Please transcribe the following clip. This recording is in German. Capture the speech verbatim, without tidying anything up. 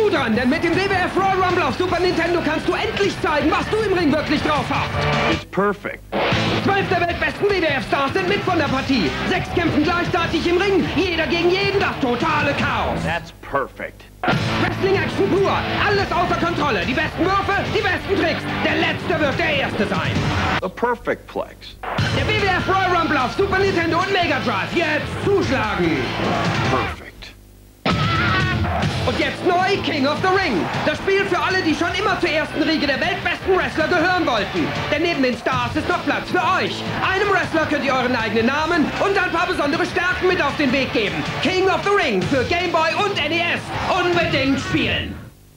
du dran, denn mit dem W W F Royal Rumble auf Super Nintendo kannst du endlich zeigen, was du im Ring wirklich drauf hast. It's perfect. Zwölf der weltbesten W W F-Stars sind mit von der Partie. Sechs kämpfen gleichzeitig im Ring, jeder gegen jeden, das totale Chaos. That's perfect. Wrestling-Action pur, alles außer Kontrolle. Die besten Würfe, die besten Tricks. Der Letzte wird der Erste sein. The perfect plex. Der W W F Royal Rumble auf Super Nintendo und Mega Drive. Jetzt zuschlagen. Perfect. Und jetzt neu King of the Ring. Das Spiel für alle, die schon immer zur ersten Riege der weltbesten Wrestler gehören wollten. Denn neben den Stars ist noch Platz für euch. Einem Wrestler könnt ihr euren eigenen Namen und ein paar besondere Stärken mit auf den Weg geben. King of the Ring für Game Boy und N E S. Unbedingt spielen.